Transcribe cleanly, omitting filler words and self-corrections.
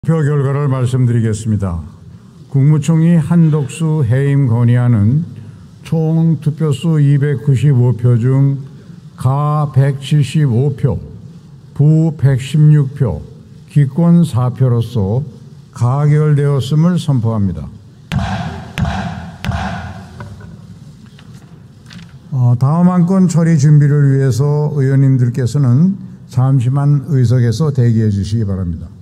투표 결과를 말씀드리겠습니다. 국무총리 한덕수 해임 건의안은 총 투표수 295표 중 가 175표, 부 116표, 기권 4표로서 가결되었음을 선포합니다. 다음 안건 처리 준비를 위해서 의원님들께서는 잠시만 의석에서 대기해 주시기 바랍니다.